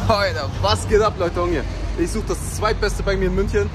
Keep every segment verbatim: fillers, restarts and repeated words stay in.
Alter, was geht ab, Leute? Hier. Ich suche das zweitbeste bei mir in München.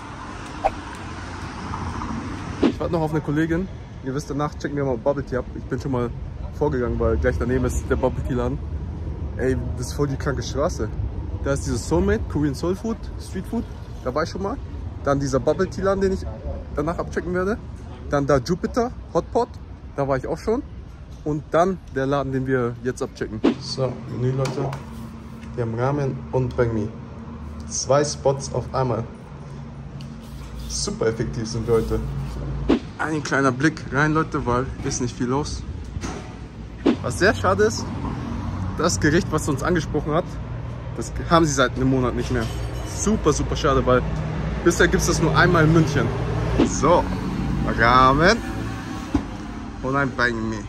Ich warte noch auf eine Kollegin. Ihr wisst, danach checken wir mal Bubble Tea ab. Ich bin schon mal vorgegangen, weil gleich daneben ist der Bubble Tea Laden. Ey, das ist voll die kranke Straße. Da ist dieses Soulmate, Korean Soul Food, Street Food. Da war ich schon mal. Dann dieser Bubble Tea Laden, den ich danach abchecken werde. Dann da Jupiter, Hotpot. Da war ich auch schon. Und dann der Laden, den wir jetzt abchecken. So, Menü, Leute. Wir haben Ramen und Banh Mi. Zwei Spots auf einmal. Super effektiv sind wir heute. Ein kleiner Blick rein, Leute, weil ist nicht viel los. Was sehr schade ist, das Gericht, was uns angesprochen hat, das haben sie seit einem Monat nicht mehr. Super, super schade, weil bisher gibt es das nur einmal in München. So, Ramen und ein Banh Mi.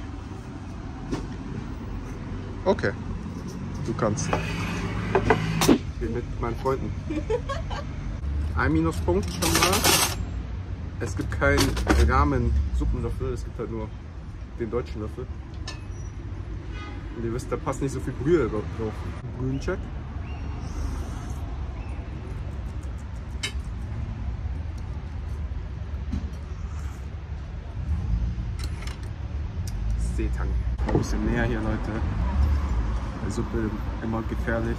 Okay, du kannst. Ich bin mit meinen Freunden. Ein Minuspunkt schon mal. Es gibt keinen Ramen-Suppenlöffel, es gibt halt nur den deutschen Löffel. Und ihr wisst, da passt nicht so viel Brühe drauf. Brühencheck. Seetang. Ein bisschen näher hier, Leute. Die Suppe immer gefährlich.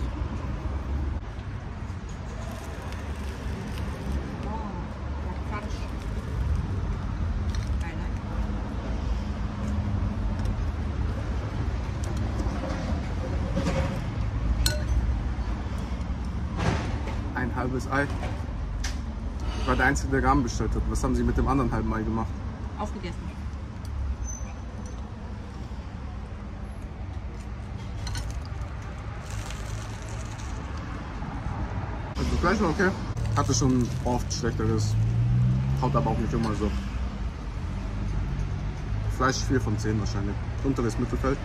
Ein halbes Ei. Ich war der Einzige, der Ramen bestellt hat. Was haben Sie mit dem anderen halben Ei gemacht? Aufgegessen. Also gleich noch okay. Hatte schon oft Schlechteres. Haut aber auch nicht immer so. Fleisch vier von zehn wahrscheinlich. Unteres Mittelfeld.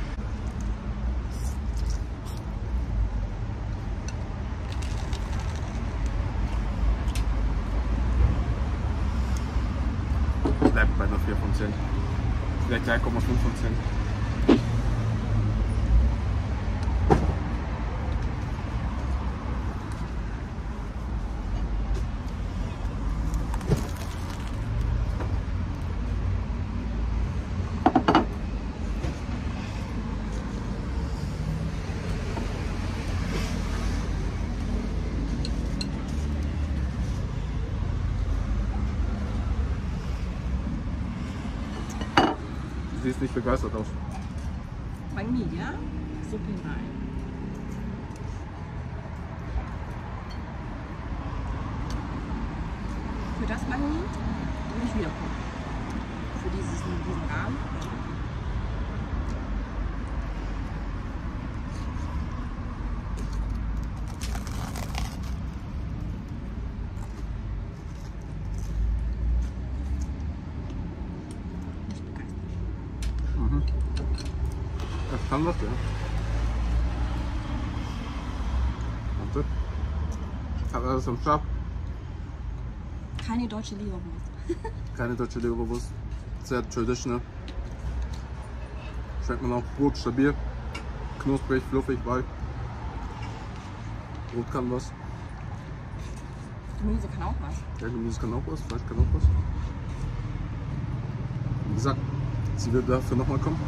Bleibt bei einer vier von zehn. Vielleicht drei Komma fünf von zehn. Du siehst nicht begeistert aus. Banh Mi, ja? Suppe rein. Für das Banh Mi will ich wiederkommen. Für dieses, diesen Rahmen. Das kann was, ja. Warte. Hat alles am Start. Keine deutsche Leberwurst. Keine deutsche Leberwurst. Sehr traditional. Schmeckt man auch gut, stabil. Knusprig, fluffig, weich. Brot kann was. Gemüse kann auch was. Ja, Gemüse kann auch was, Fleisch kann auch was. Wie gesagt, sie wird dafür nochmal kommen.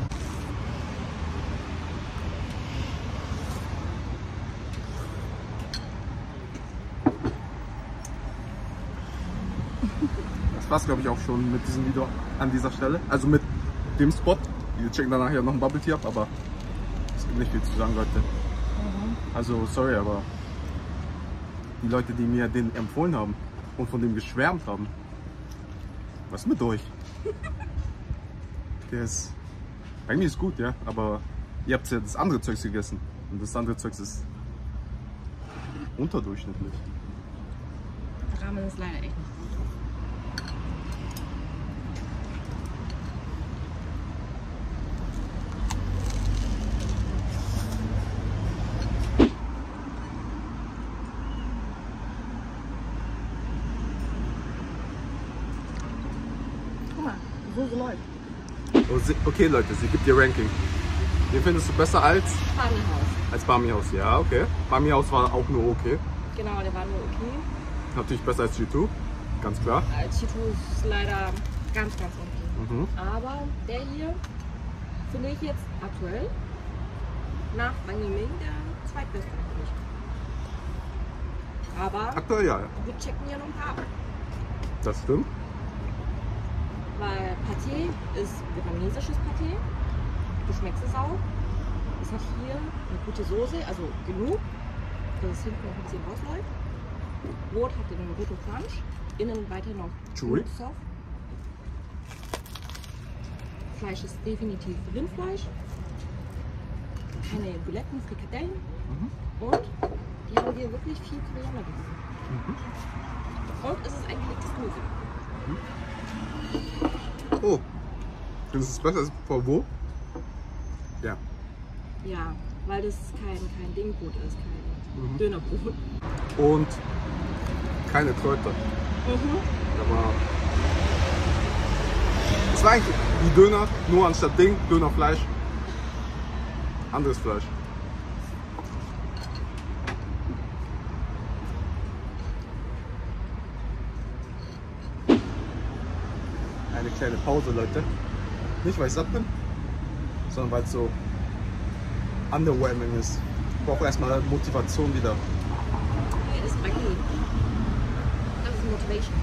Das war's, glaube ich, auch schon mit diesem Video an dieser Stelle. Also mit dem Spot. Wir checken danach ja noch ein Bubble Tea ab, aber es gibt nicht viel zu sagen, Leute. Mhm. Also, sorry, aber die Leute, die mir den empfohlen haben und von dem geschwärmt haben, was ist mit euch? Der ist, eigentlich ist gut, ja, aber ihr habt ja das andere Zeugs gegessen und das andere Zeugs ist unterdurchschnittlich. Ramen ist leider echt nicht gut. Guck mal, so läuft. Okay, Leute, sie gibt ihr Ranking. Den findest du besser als? Bami-Haus. Als Bami-Haus, ja, okay. Bami-Haus war auch nur okay. Genau, der war nur okay. Natürlich besser als G zwei, ganz klar. Als G zwei ist leider ganz, ganz okay. Mhm. Aber der hier finde ich jetzt aktuell nach Bang Ming der zweitbeste eigentlich. Aber Aktuell ja, ja. wir checken hier noch ein paar ab. Das stimmt. Weil Pâté ist vietnamesisches Pâté. Du schmeckst es auch. Es hat hier eine gute Soße, also genug, dass es hinten noch ein bisschen rausläuft. Brot hat den Roto Crunch, innen weiter noch Chewy. soft. Fleisch ist definitiv Rindfleisch. Keine Buletten, Frikadellen. Mhm. Und die haben hier wirklich viel Koriander gegeben. Mhm. Und es ist ein gelegtes Gemüse. Oh, das ist besser als vor wo? Ja. Ja, weil das kein, kein Dingbrot ist, kein Mhm. Dönerbrot. Und keine Kräuter. Mhm. Aber es war eigentlich wie Döner, nur anstatt Ding, Dönerfleisch. Anderes Fleisch. Eine kleine Pause, Leute. Nicht, weil ich satt bin, sondern weil es so underwhelming ist. Ich brauche erstmal Motivation wieder. Nee, das ist Maggi. Das ist Motivation.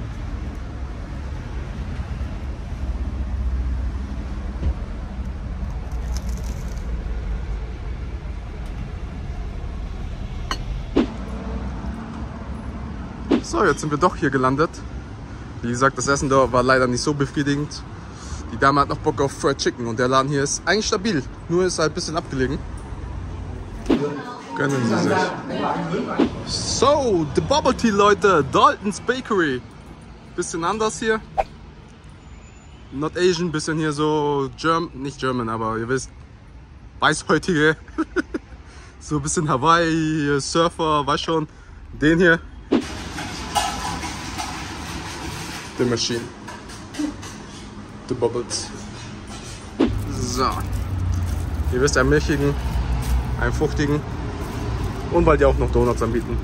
So, jetzt sind wir doch hier gelandet. Wie gesagt, das Essen da war leider nicht so befriedigend. Die Dame hat noch Bock auf Fried Chicken und der Laden hier ist eigentlich stabil, nur ist halt ein bisschen abgelegen. Gönnen Sie sich. So, the Bubble Tea, Leute, Dalton's Bakery. Bisschen anders hier. Not Asian, bisschen hier so German, nicht German, aber ihr wisst, Weißhäutige. So ein bisschen Hawaii, Surfer, weiß schon. Den hier. The Machine. The Bubbles. So. Ihr wisst, einen milchigen, einen fruchtigen und weil die auch noch Donuts anbieten.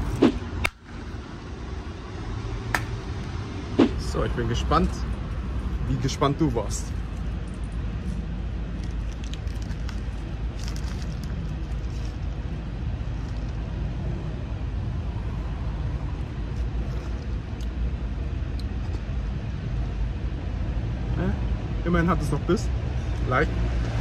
So, ich bin gespannt, wie gespannt du warst. Immerhin hat es noch Biss. Leicht.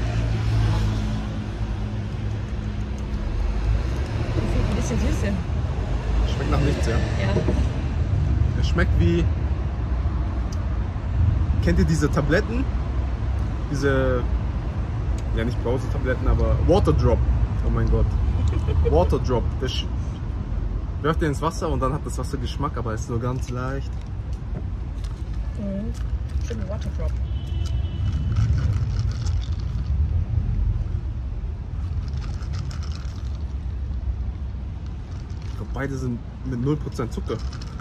Ein bisschen Süße. Schmeckt nach nichts, ja. Ja. Es schmeckt wie... Kennt ihr diese Tabletten? Diese... Ja, nicht Brausetabletten, aber Waterdrop. Oh mein Gott. Waterdrop. Das wirft ihr ins Wasser und dann hat das Wasser Geschmack, aber es ist nur ganz leicht. Mhm. Schön Waterdrop. Beide sind mit null Prozent Zucker.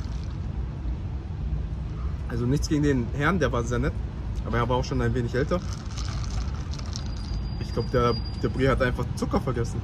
Also nichts gegen den Herrn, der war sehr nett, aber er war auch schon ein wenig älter. Ich glaube, der, der Brie hat einfach Zucker vergessen.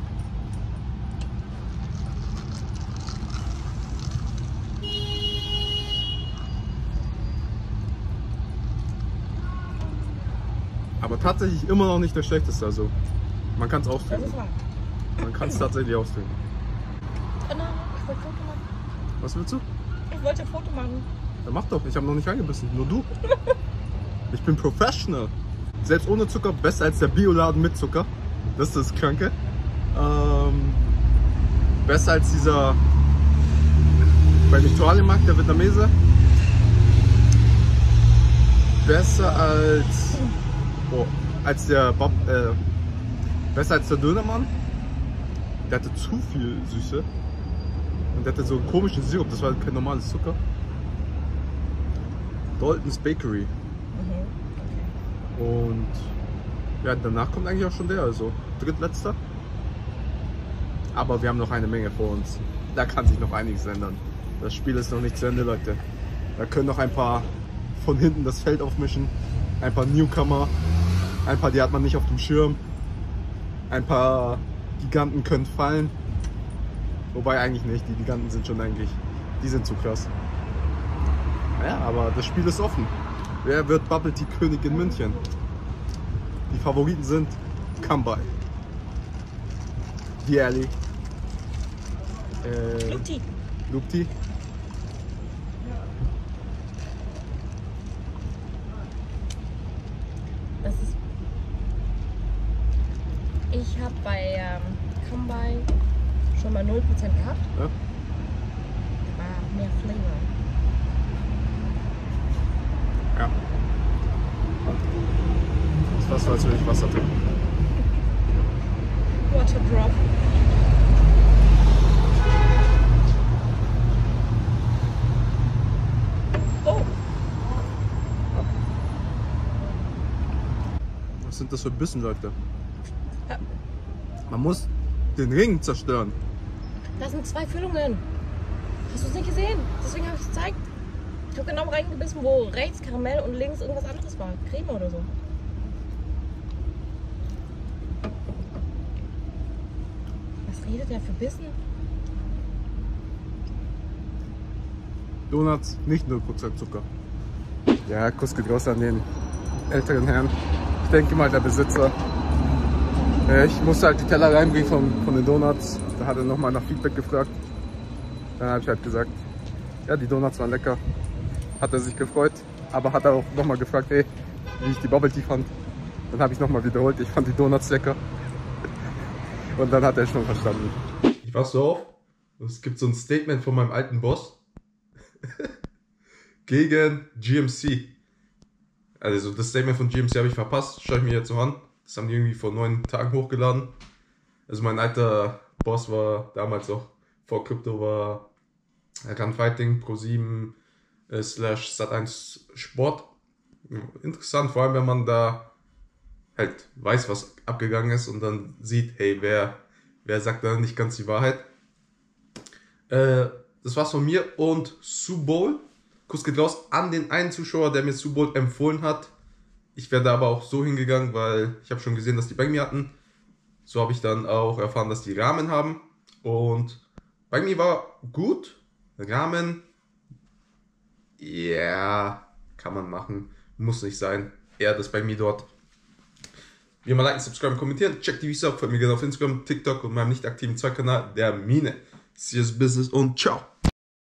Aber tatsächlich immer noch nicht der schlechteste. Also man kann es Das austrinken. ist wahr. Man kann es tatsächlich austrinken. Oh nein, ich wollte Foto machen. Was willst du? Ich wollte ein Foto machen. Dann mach doch, ich habe noch nicht reingebissen, nur du. Ich bin professional. Selbst ohne Zucker besser als der Bioladen mit Zucker. Das ist das Kranke. Ähm, besser als dieser bei Viktualienmarkt, der Vietnamese. Besser als oh, als der Bob, äh, besser als der Dönermann. Der hatte zu viel Süße. Und der hatte so einen komischen Sirup, das war kein normales Zucker. Dalton's Bakery. Mhm. Okay. Und ja, danach kommt eigentlich auch schon der, also drittletzter. Aber wir haben noch eine Menge vor uns. Da kann sich noch einiges ändern. Das Spiel ist noch nicht zu Ende, Leute. Da können noch ein paar von hinten das Feld aufmischen. Ein paar Newcomer. Ein paar, die hat man nicht auf dem Schirm. ein paar Giganten können fallen. Wobei eigentlich nicht, die Giganten sind schon eigentlich, die sind zu krass. Ja, aber das Spiel ist offen. Wer wird Bubble Tea König in München? Die Favoriten sind Come By, The Alley, äh, Luke Tea. Luke Tea. Das ist. Ich habe bei ähm, Come By schon mal null Prozent gehabt. Ja. War mehr Flavor. Ja. Das ist fast so, als würde ich Wasser trinken. Water Drop. Oh! Was sind das für Bissen, Leute? Ja. Man muss den Ring zerstören. Das sind zwei Füllungen. Hast du es nicht gesehen? Deswegen habe ich es gezeigt. Ich habe genau reingebissen, wo rechts Karamell und links irgendwas anderes war. Creme oder so. Was redet der für Bissen? Donuts, nicht null Prozent Zucker. Ja, Kuss geht raus an den älteren Herrn. Ich denke mal, der Besitzer. Ich musste halt die Teller reinbringen von, von den Donuts. Da hat er nochmal nach Feedback gefragt. Dann habe ich halt gesagt, ja, die Donuts waren lecker. Hat er sich gefreut, aber hat er auch nochmal gefragt, ey, wie ich die Bubble Tea fand. Dann habe ich nochmal wiederholt, ich fand die Donuts lecker. Und dann hat er schon verstanden. Ich wach so auf, es gibt so ein Statement von meinem alten Boss gegen G M C. Also das Statement von G M C habe ich verpasst, schaue ich mir jetzt so an. Das haben die irgendwie vor neun Tagen hochgeladen. Also mein alter Boss war damals auch vor Krypto, war Run Fighting, Pro sieben äh, slash Sat eins Sport. Interessant, vor allem wenn man da halt weiß, was abgegangen ist und dann sieht, hey, wer, wer sagt da nicht ganz die Wahrheit. Äh, das war's von mir und Super Bowl. Kuss geht raus an den einen Zuschauer, der mir Super Bowl empfohlen hat. Ich wäre da aber auch so hingegangen, weil ich habe schon gesehen, dass die bei mir hatten. So habe ich dann auch erfahren, dass die Ramen haben. Und bei mir war gut. Ramen, ja, yeah, kann man machen. Muss nicht sein. Eher das bei mir dort. Wie immer liken, subscriben, kommentieren. Checkt die Videos ab. Folgt mir gerne auf Instagram, TikTok und meinem nicht aktiven Zweitkanal, der Mine. See you business und ciao.